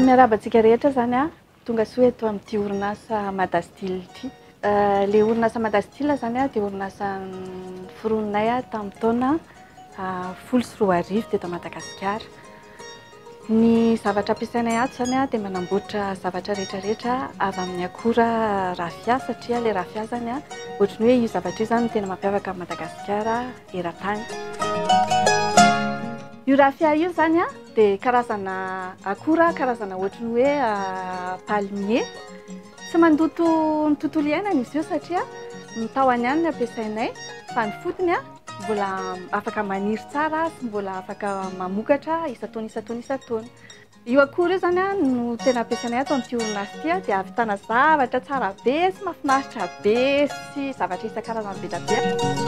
miarabantsika rehetra zany a tonga sy hoe eto amin'ity orinasa Madastil ity. Le orinasa Madastil zany a dia orinasa forononay a tamin'ny taona 14 teto Madagasikara. Ny zavatra ampiasainay ato zany a dia manamboatra zavatra rehetrarehetra avy amin'ny akora rafia satria le rafia zany a ohatrany hoe io zavatra io zany tena mampiavaka Madagasikara eran-tany. Io rafia io zany a dia karazana akora, karazana ohatrany hoe palmier. Tsy mandoto ny tontolo iainana izy io satria ny tahony ihany no ampiasainay fa ny fotony a mbola afaka maniry tsara sy mbola afaka mamokatra isan-taona isan-taona isan-taona. Io akora io zany a no tena ampiasainay ato amin'ity orinasa ity a dia ahavitana zavatra tsara be sy mahafinaritra be sy zavatra isan-karazany be dia be.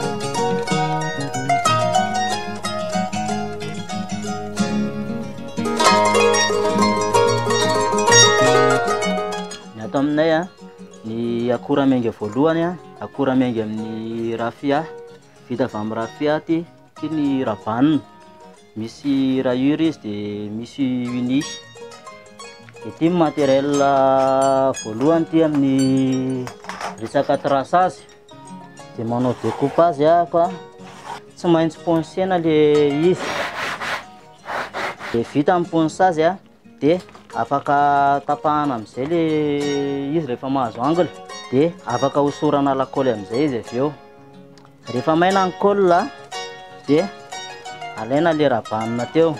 Ato aminay a ny akora menga voalohany a akora menga amin'ny rafia vita avy amin'ny rafia ty ny rabanina, misy rayure izy dia misy unis. Ity matériel voalohany ty amin'ny resaka traçage dia manao découpage fa tsy maintsy ponsena le izy. Dia vita amin'ny ponçage a dia afaka tapahana amin'izay le izy rehefa mahazo angle dia afaka hosorana lakaoly amin'izay izy avy eo. Rehefa maina ny colle dia alaina le rabanina teo.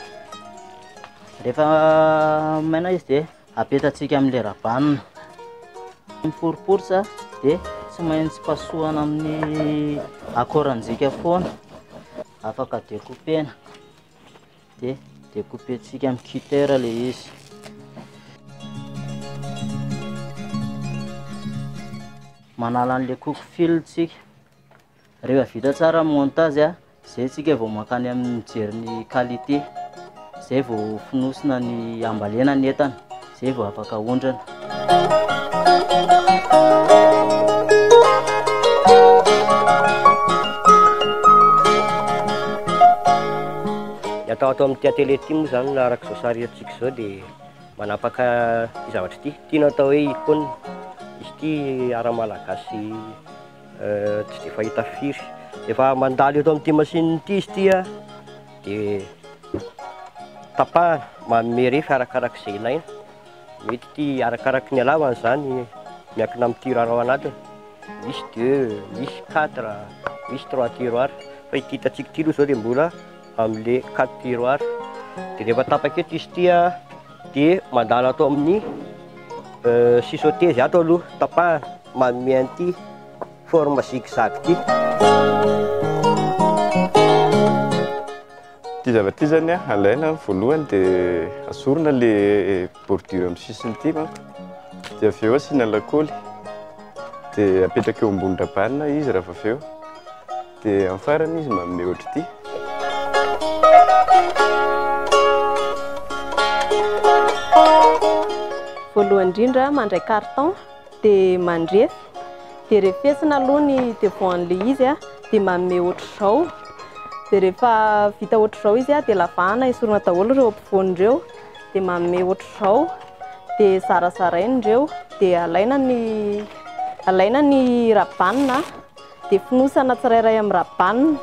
Rehefa maina izy dia apetatsika amin'le rabanina. Miforiporitra dia tsy maintsy pasohana amin'ny akorantsika foana. Afaka découpena dia découpentsika amin'ny cutter le izy. Manala an'le coupe-fil tsika. Rehefa vita tsara montage a, izay tsika vao makany amin'ny mijery ny qualité. Izay vao fonosina ny ambalena ny entana, izay vao afaka ondrana. Atao amin'ity atelier ity moa zany araka izao sary atsika izao dia manapaka zavatra ity. Tiana atao hoe icône. Izy ity ara-malagasy tsy dia fahita firy. Efa mandalo eto amin'ity machine ity izy ity a dia tapahana manome refy arakaraka izay ilaina. Mety ity arakaraky ny halavany zany miankina amin'ny tiroir ao anatiny. Misy 2, misy 4, misy 3 tiroir. Fa ity hitantsika ity aloha izao dia mbola amin'le 4 tiroir. Dia rehefa tapaka eto izy ity a dia mandalo atao amin'ny sisôtezy ato aloha tapahana manome an'ity forme zigzag ity. Ity zavatra ity zany a alaina voalohany dia asorina le bordure amin'ny sisiny ity manko dia avy eo asiana lakaoly dia apetraka eo ambony rabanina izy raha avy eo dia amin'ny farany izy manome ohatra ity. Voalohany indrindra mandray carton dia mandrefy dia refesina aloha ny devoan'le izy a dia manome ohatr'izao. Dia rehefa vita ohatr'izao izy a dia lavahana esorina daholo ireo ampovoan'ireo dia manome ohatr'izao dia zarazaraina ireo dia alaina ny rabanina dia fonosana tsirairay amin'ny rabanina.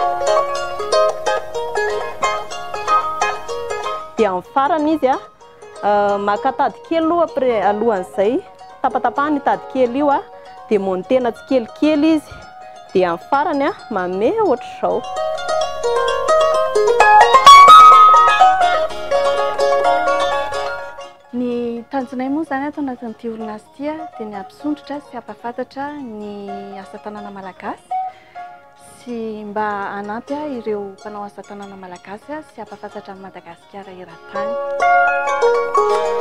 Dia amin'ny farany izy a maka tady kely alohan'izay tapatapahana ny tady kely io a dia montena tsikelikely izy dia amin'ny farany a manome ohatr'izao. Ny tanjonay moa zany ato anatin'ity orinasa ity a dia ny hampisondrotra sy hampafantatra ny asa tanana malagasy sy mba hanampy ireo mpanao asa tanana malagasy sy hampafantatra ny Madagasikara eran-tany.